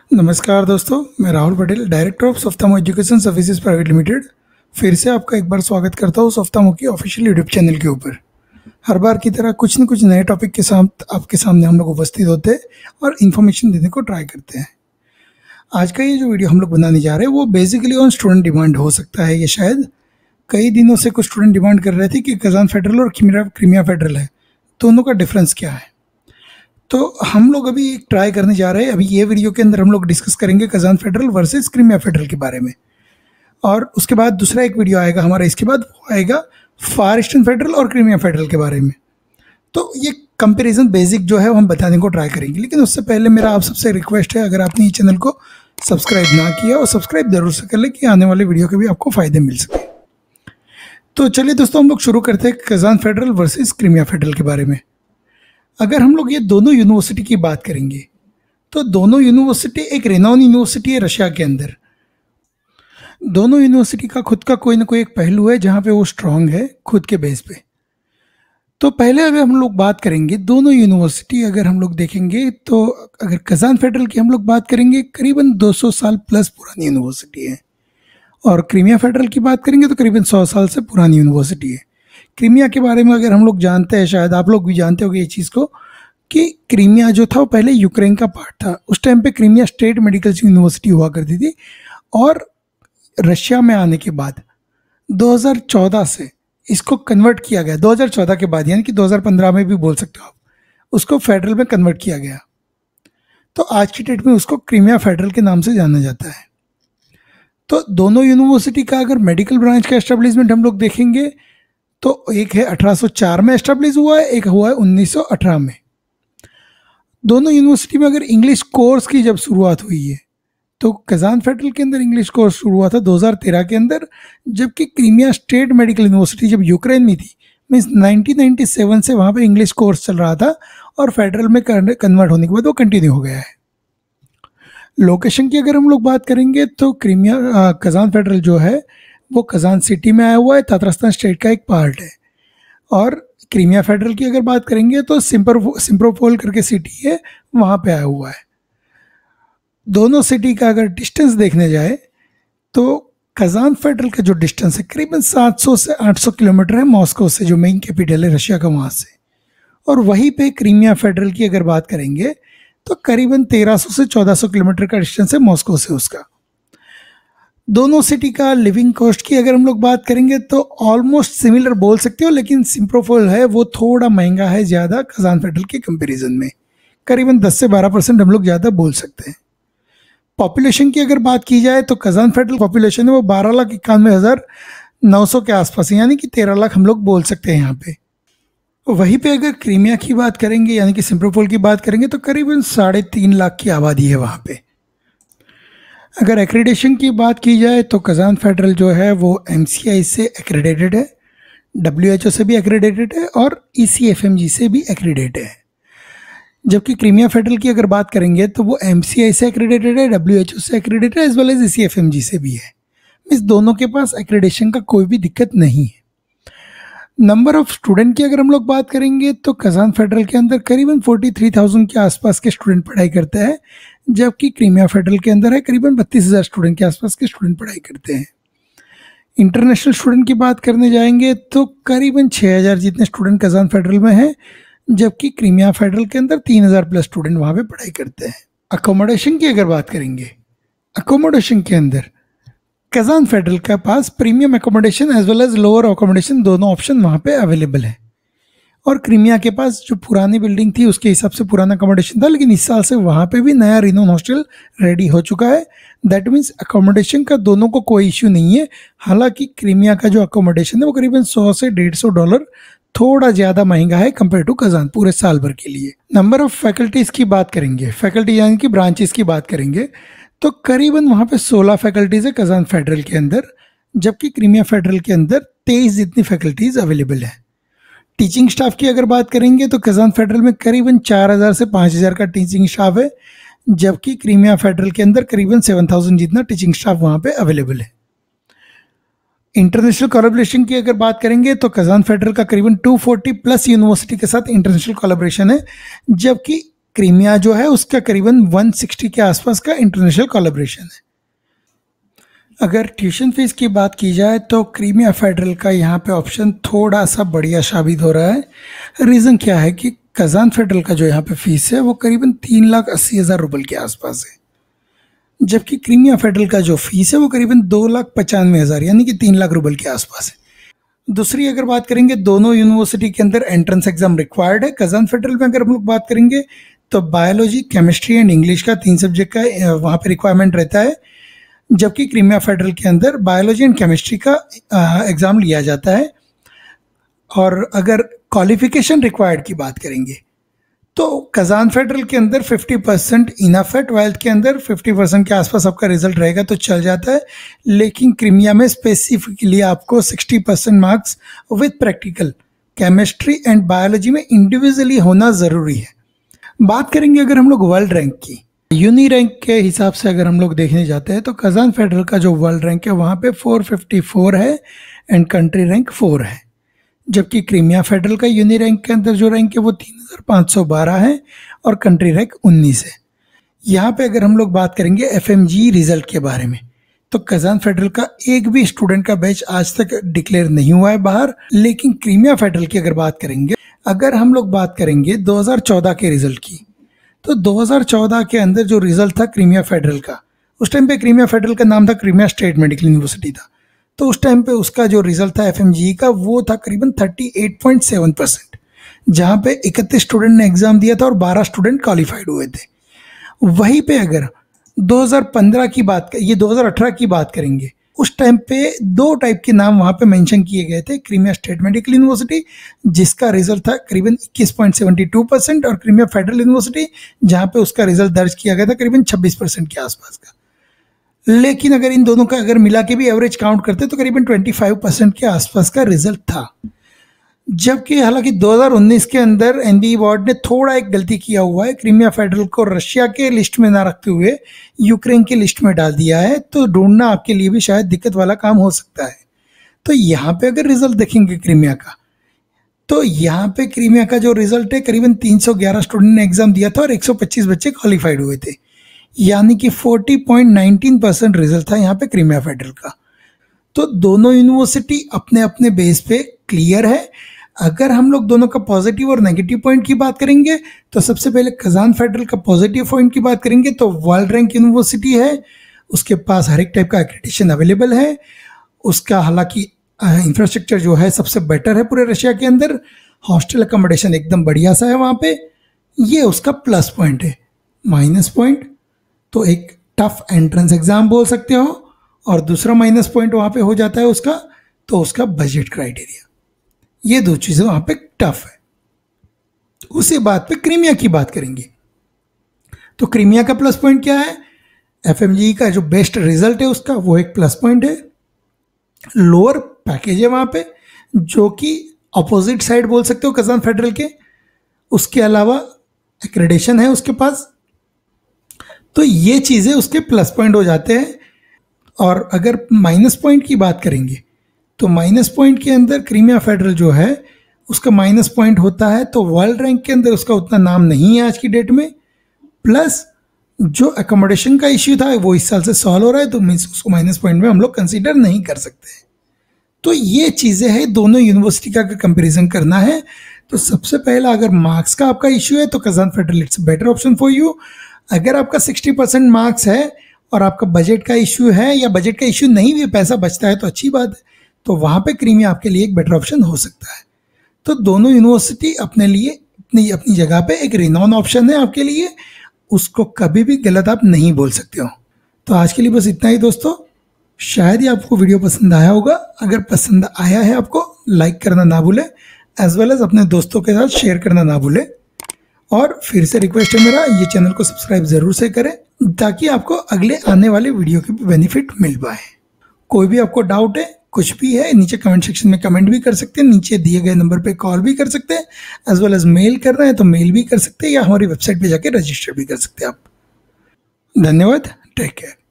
नमस्कार दोस्तों, मैं Rahul Patel, director of Softamo education services private limited. फिर से आपका एक बार स्वागत करता हूँ सोफ्टामो की ऑफिशियल यूट्यूब चैनल के ऊपर। हर बार की तरह कुछ न कुछ नए टॉपिक के साथ आपके सामने हम लोग उपस्थित होते हैं और इन्फॉर्मेशन देने को ट्राई करते हैं। आज का ये जो वीडियो हम लोग बनाने जा रहे हैं वो बेसिकली ऑन स्टूडेंट डिमांड हो सकता है। ये शायद कई दिनों से कुछ स्टूडेंट डिमांड कर रहे थे कि कजान फेडरल और क्रीमिया फेडरल है, दोनों का डिफरेंस क्या है। तो हम लोग अभी एक ट्राई करने जा रहे हैं। अभी ये वीडियो के अंदर हम लोग डिस्कस करेंगे Kazan federal versus Crimea federal के बारे में, और उसके बाद दूसरा एक वीडियो आएगा हमारा, इसके बाद वो आएगा फार ईस्टर्न फेडरल और क्रीमिया फेडरल के बारे में। तो ये कंपैरिजन बेसिक जो है वो हम बताने को ट्राई करेंगे, लेकिन उससे पहले मेरा आप सबसे रिक्वेस्ट है, अगर आपने ये चैनल को सब्सक्राइब ना किया और सब्सक्राइब जरूर से कर ले कि आने वाले वीडियो के भी आपको फ़ायदे मिल सके। तो चलिए दोस्तों, हम लोग शुरू करते हैं Kazan federal versus Crimea federal के बारे में। अगर हम लोग ये दोनों यूनिवर्सिटी की बात करेंगे तो दोनों यूनिवर्सिटी एक रेनॉन यूनिवर्सिटी है रशिया के अंदर। दोनों यूनिवर्सिटी का खुद का कोई ना कोई एक पहलू है जहाँ पे वो स्ट्रांग है खुद के बेस पे। तो पहले अगर हम लोग बात करेंगे दोनों यूनिवर्सिटी, अगर हम लोग देखेंगे तो अगर कजान फेडरल की हम लोग बात करेंगे करीबन 200 साल प्लस पुरानी यूनिवर्सिटी है, और क्रीमिया फेडरल की बात करेंगे तो करीबन 100 साल से पुरानी यूनिवर्सिटी है। क्रीमिया के बारे में अगर हम लोग जानते हैं, शायद आप लोग भी जानते होंगे ये चीज़ को, कि क्रीमिया जो था वो पहले यूक्रेन का पार्ट था। उस टाइम पे क्रीमिया स्टेट मेडिकल यूनिवर्सिटी हुआ करती थी, और रशिया में आने के बाद 2014 से इसको कन्वर्ट किया गया। 2014 के बाद, यानी कि 2015 में भी बोल सकते हो आप, उसको फेडरल में कन्वर्ट किया गया। तो आज की डेट में उसको क्रीमिया फेडरल के नाम से जाना जाता है। तो दोनों यूनिवर्सिटी का अगर मेडिकल ब्रांच का एस्टेब्लिशमेंट हम लोग देखेंगे तो एक है 1804 में एस्टेब्लिश हुआ है, एक हुआ है 1918 में। दोनों यूनिवर्सिटी में अगर इंग्लिश कोर्स की जब शुरुआत हुई है तो कजान फेडरल के अंदर इंग्लिश कोर्स शुरू हुआ था 2013 के अंदर, जबकि क्रीमिया स्टेट मेडिकल यूनिवर्सिटी जब यूक्रेन में थी, मीन्स 1997 से वहाँ पे इंग्लिश कोर्स चल रहा था, और फेडरल में कन्वर्ट होने के बाद वो कंटिन्यू हो गया है। लोकेशन की अगर हम लोग बात करेंगे तो कजान फेडरल जो है वो कजान सिटी में आया हुआ है, तातरस्तान स्टेट का एक पार्ट है। और क्रीमिया फेडरल की अगर बात करेंगे तो सिम्फरोपोल करके सिटी है, वहाँ पे आया हुआ है। दोनों सिटी का अगर डिस्टेंस देखने जाए तो कजान फेडरल का जो डिस्टेंस है करीबन 700 से 800 किलोमीटर है मॉस्को से, जो मेन कैपिटल है रशिया का, वहाँ से। और वहीं पे क्रीमिया फेडरल की अगर बात करेंगे तो करीबन 1300 से 1400 किलोमीटर का डिस्टेंस है मॉस्को से उसका। दोनों सिटी का लिविंग कॉस्ट की अगर हम लोग बात करेंगे तो ऑलमोस्ट सिमिलर बोल सकते हो, लेकिन सिम्फरोपोल है वो थोड़ा महंगा है ज़्यादा कजान फेडरल के कंपैरिजन में, करीबन 10 से 12% हम लोग ज़्यादा बोल सकते हैं। पॉपुलेशन की अगर बात की जाए तो कजान फेडरल पॉपुलेशन है वो 12,91,900 के आसपास है, यानी कि 13 लाख हम लोग बोल सकते हैं यहाँ पे। वहीं पे अगर क्रीमिया की बात करेंगे, यानी कि सिम्फरोपोल की बात करेंगे, तो करीबन 3.5 लाख की आबादी है वहाँ पे। अगर एक्रेडिटेशन की बात की जाए तो कजान फेडरल जो है वो MCI से एक्रेडिटेड है, WHO से भी एक्रेडिटेड है, और ECFMG से भी एक्रेडिटेड है। जबकि क्रीमिया फेडरल की अगर बात करेंगे तो वो MCI से एक्रेडिटेड है, WHO से एक्रेडिटेड है, एज वेल एज ECFMG से भी है। मीन्स दोनों के पास एक्रेडिटेशन का कोई भी दिक्कत नहीं है। नंबर ऑफ स्टूडेंट की अगर हम लोग बात करेंगे तो कजान फेडरल के अंदर करीबन 43,000 के आसपास के स्टूडेंट पढ़ाई करते हैं, जबकि क्रीमिया फेडरल के अंदर है करीबन 32,000 स्टूडेंट के आसपास के स्टूडेंट पढ़ाई करते हैं। इंटरनेशनल स्टूडेंट की बात करने जाएंगे तो करीबन 6,000 जितने स्टूडेंट कजान फेडरल में हैं, जबकि क्रीमिया फेडरल के अंदर 3,000 प्लस स्टूडेंट वहाँ पे पढ़ाई करते हैं। अकोमोडेशन की अगर बात करेंगे, अकोमोडेशन के अंदर कजान फेडरल के पास premium accommodation as well as lower accommodation दोनों ऑप्शन वहाँ पे अवेलेबल है, और क्रीमिया के पास जो पुरानी बिल्डिंग थी उसके हिसाब से पुराना अकोमोडेशन था, लेकिन इस साल से वहाँ पे भी नया रिनोन हॉस्टल रेडी हो चुका है। दैट मीन्स अकोमोडेशन का दोनों को कोई इश्यू नहीं है। हालांकि क्रीमिया का जो अकोमोडेशन है वो करीबन 100 से $150 थोड़ा ज़्यादा महंगा है कंपेयर टू कजान पूरे साल भर के लिए। नंबर ऑफ फैकल्टीज़ की बात करेंगे, फैकल्टी यानी कि ब्रांचेस की बात करेंगे, तो करीबन वहाँ पे 16 फैकल्टीज़ है कजान फेडरल के अंदर, जबकि क्रीमिया फेडरल के अंदर 23 जितनी फैकल्टीज़ अवेलेबल है। टीचिंग स्टाफ की अगर बात करेंगे तो कजान फेडरल में करीबन 4,000 से 5,000 का टीचिंग स्टाफ है, जबकि क्रीमिया फेडरल के अंदर करीबन 7,000 जितना टीचिंग स्टाफ वहाँ पे अवेलेबल है। इंटरनेशनल कोलैबोरेशन की अगर बात करेंगे तो कजान फेडरल का करीबन 240 प्लस यूनिवर्सिटी के साथ इंटरनेशनल कोलैबोरेशन है, जबकि क्रीमिया जो है उसका करीबन 160 के आसपास का इंटरनेशनल कोलैबोरेशन है। अगर ट्यूशन फीस की बात की जाए तो क्रीमिया फेडरल का यहाँ पे ऑप्शन थोड़ा सा बढ़िया साबित हो रहा है। रीज़न क्या है कि कजान फेडरल का जो यहाँ पे फीस है वो करीबन 3,80,000 रुपये के आसपास है, जबकि क्रीमिया फेडरल का जो फीस है वो करीबन 2,95,000 यानी कि 3 लाख रुपये के आसपास है। दूसरी अगर बात करेंगे, दोनों यूनिवर्सिटी के अंदर एंट्रेंस एग्जाम रिक्वायर्ड है। कजान फेडरल में अगर हम लोग बात करेंगे तो बायोलॉजी, केमिस्ट्री एंड इंग्लिश का 3 सब्जेक्ट का वहाँ पे रिक्वायरमेंट रहता है, जबकि क्रीमिया फेडरल के अंदर बायोलॉजी एंड केमिस्ट्री का एग्ज़ाम लिया जाता है। और अगर क्वालिफिकेशन रिक्वायर्ड की बात करेंगे तो कजान फेडरल के अंदर 50% इनफ है, 12th के अंदर 50% के आसपास आपका रिजल्ट रहेगा तो चल जाता है। लेकिन क्रीमिया में स्पेसिफिकली आपको 60% marks with practical chemistry and biology में इंडिविजुअली होना ज़रूरी है। बात करेंगे अगर हम लोग वर्ल्ड रैंक की, यूनी रैंक के हिसाब से अगर हम लोग देखने जाते हैं तो कजान फेडरल का जो वर्ल्ड रैंक है वहाँ पे 454 है एंड कंट्री रैंक 4 है, जबकि क्रीमिया फेडरल का यूनी रैंक के अंदर जो रैंक है वो 3,512 है और कंट्री रैंक 19 है। यहाँ पे अगर हम लोग बात करेंगे FMG रिजल्ट के बारे में तो कजान फेडरल का एक भी स्टूडेंट का बैच आज तक डिक्लेयर नहीं हुआ है बाहर। लेकिन क्रीमिया फेडरल की अगर बात करेंगे, अगर हम लोग बात करेंगे 2014 के रिजल्ट की, तो 2014 के अंदर जो रिजल्ट था क्रीमिया फेडरल का, उस टाइम पे क्रीमिया फेडरल का नाम था क्रीमिया स्टेट मेडिकल यूनिवर्सिटी था, तो उस टाइम पे उसका जो रिजल्ट था FMG का वो था करीबन 38.7%, जहाँ पे 31 स्टूडेंट ने एग्ज़ाम दिया था और 12 स्टूडेंट क्वालिफाइड हुए थे। वहीं पे अगर 2015 की बात, ये 2018 की बात करेंगे, उस टाइम पे 2 टाइप के नाम वहाँ पे मेंशन किए गए थे, क्रीमिया स्टेट मेडिकल यूनिवर्सिटी जिसका रिजल्ट था करीबन 21.72% और क्रीमिया फेडरल यूनिवर्सिटी जहाँ पे उसका रिजल्ट दर्ज किया गया था करीबन 26% के आसपास का। लेकिन अगर इन दोनों का अगर मिला के भी एवरेज काउंट करते तो करीबन 25% के आसपास का रिजल्ट था। जबकि हालांकि 2019 के अंदर NBE बोर्ड ने थोड़ा एक गलती किया हुआ है, क्रीमिया फेडरल को रशिया के लिस्ट में ना रखते हुए यूक्रेन के लिस्ट में डाल दिया है, तो ढूंढना आपके लिए भी शायद दिक्कत वाला काम हो सकता है। तो यहाँ पे अगर रिजल्ट देखेंगे क्रीमिया का, तो यहाँ पे क्रीमिया का जो रिजल्ट है करीबन 311 स्टूडेंट ने एग्जाम दिया था और 125 बच्चे क्वालिफाइड हुए थे, यानी कि 40.19% रिजल्ट था यहाँ पे क्रीमिया फेडरल का। तो दोनों यूनिवर्सिटी अपने अपने बेस पे क्लियर है। अगर हम लोग दोनों का पॉजिटिव और नेगेटिव पॉइंट की बात करेंगे तो सबसे पहले कजान फेडरल का पॉजिटिव पॉइंट की बात करेंगे तो वर्ल्ड रैंक यूनिवर्सिटी है, उसके पास हर एक टाइप का एक्रेडिटेशन अवेलेबल है, उसका हालांकि इंफ्रास्ट्रक्चर जो है सबसे बेटर है पूरे रशिया के अंदर, हॉस्टल अकोमोडेशन एकदम बढ़िया सा है वहाँ पे, ये उसका प्लस पॉइंट है। माइनस पॉइंट तो एक टफ एंट्रेंस एग्जाम बोल सकते हो, और दूसरा माइनस पॉइंट वहाँ पे हो जाता है उसका, तो उसका बजट क्राइटेरिया, ये 2 चीज़ें वहाँ पे टफ है। उसी बात पे क्रीमिया की बात करेंगे तो क्रीमिया का प्लस पॉइंट क्या है, FMG का जो बेस्ट रिजल्ट है उसका वो एक प्लस पॉइंट है, लोअर पैकेज है वहाँ पे जो कि अपोजिट साइड बोल सकते हो कजान फेडरल के, उसके अलावा एक्रेडिटेशन है उसके पास, तो ये चीज़ें उसके प्लस पॉइंट हो जाते हैं। और अगर माइनस पॉइंट की बात करेंगे तो माइनस पॉइंट के अंदर क्रीमिया फेडरल जो है उसका माइनस पॉइंट होता है तो वर्ल्ड रैंक के अंदर उसका उतना नाम नहीं है आज की डेट में, प्लस जो एकोमोडेशन का इश्यू था वो इस साल से सॉल्व हो रहा है, तो मीन्स उसको माइनस पॉइंट में हम लोग कंसीडर नहीं कर सकते। तो ये चीज़ें हैं, दोनों यूनिवर्सिटी का कंपेरिजन करना है तो सबसे पहला अगर मार्क्स का आपका इश्यू है तो Kazan federal it's better option for you. अगर आपका 60% मार्क्स है और आपका बजट का इश्यू है या बजट का इश्यू नहीं भी, पैसा बचता है तो अच्छी बात है, तो वहाँ पे क्रीमिया आपके लिए एक बेटर ऑप्शन हो सकता है। तो दोनों यूनिवर्सिटी अपने लिए अपनी अपनी जगह पे एक रिनॉन ऑप्शन है आपके लिए, उसको कभी भी गलत आप नहीं बोल सकते हो। तो आज के लिए बस इतना ही दोस्तों, शायद ही आपको वीडियो पसंद आया होगा। अगर पसंद आया है आपको लाइक करना ना भूलें, एज वेल एज अपने दोस्तों के साथ शेयर करना ना भूलें, और फिर से रिक्वेस्ट है मेरा, ये चैनल को सब्सक्राइब ज़रूर से करें ताकि आपको अगले आने वाले वीडियो के बेनिफिट मिल पाए। कोई भी आपको डाउट है, कुछ भी है, नीचे कमेंट सेक्शन में कमेंट भी कर सकते हैं, नीचे दिए गए नंबर पे कॉल भी कर सकते हैं, एज वेल एज मेल करना है तो मेल भी कर सकते हैं या हमारी वेबसाइट पे जाके रजिस्टर भी कर सकते हैं आप। धन्यवाद, टेक केयर।